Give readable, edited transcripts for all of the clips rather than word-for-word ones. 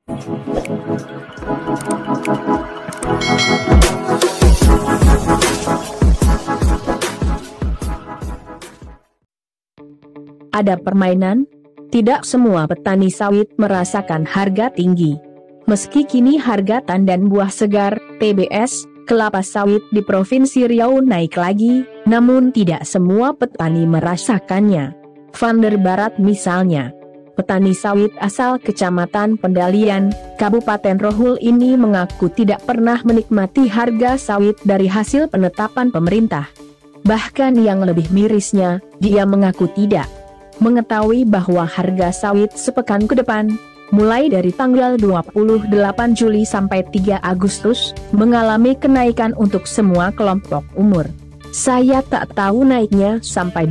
Ada permainan? Tidak semua petani sawit merasakan harga tinggi. Meski kini harga tandan buah segar, TBS, kelapa sawit di Provinsi Riau naik lagi, namun tidak semua petani merasakannya. Vander Barat misalnya, petani sawit asal Kecamatan Pendalian, Kabupaten Rohul ini mengaku tidak pernah menikmati harga sawit dari hasil penetapan pemerintah. Bahkan yang lebih mirisnya, dia mengaku tidak mengetahui bahwa harga sawit sepekan ke depan, mulai dari tanggal 28 Juli sampai 3 Agustus, mengalami kenaikan untuk semua kelompok umur. Saya tak tahu naiknya sampai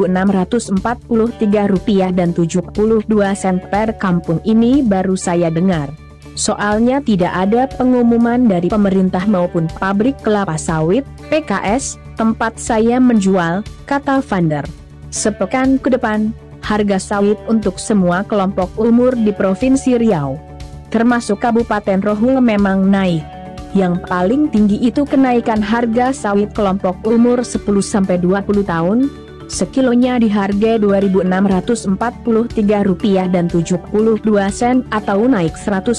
Rp2.643.72 per kampung ini baru saya dengar. Soalnya tidak ada pengumuman dari pemerintah maupun pabrik kelapa sawit, PKS, tempat saya menjual, kata Vander. Sepekan ke depan, harga sawit untuk semua kelompok umur di Provinsi Riau, termasuk Kabupaten Rohul memang naik. Yang paling tinggi itu kenaikan harga sawit kelompok umur 10-20 tahun, sekilonya dihargai Rp2.643.72 atau naik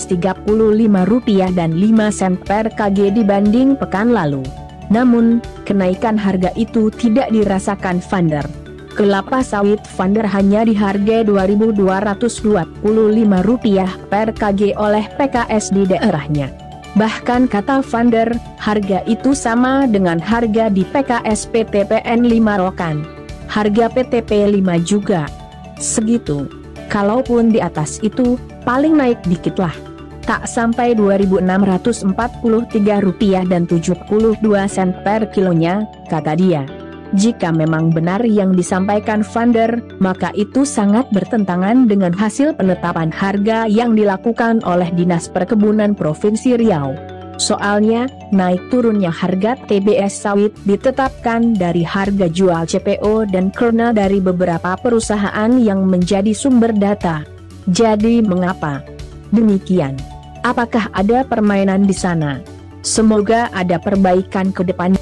Rp135.05 per kg dibanding pekan lalu. Namun, kenaikan harga itu tidak dirasakan Vander. Kelapa sawit Vander hanya dihargai Rp2.225 per kg oleh PKS di daerahnya. Bahkan kata Vander, harga itu sama dengan harga di PKS PTPN 5 Rokan. Harga PTP 5 juga segitu. Kalaupun di atas itu, paling naik dikit lah. Tak sampai Rp2.643.72 per kilonya, kata dia. Jika memang benar yang disampaikan Vander, maka itu sangat bertentangan dengan hasil penetapan harga yang dilakukan oleh Dinas Perkebunan Provinsi Riau. Soalnya, naik turunnya harga TBS sawit ditetapkan dari harga jual CPO dan kernel dari beberapa perusahaan yang menjadi sumber data. Jadi mengapa demikian? Apakah ada permainan di sana? Semoga ada perbaikan ke depan.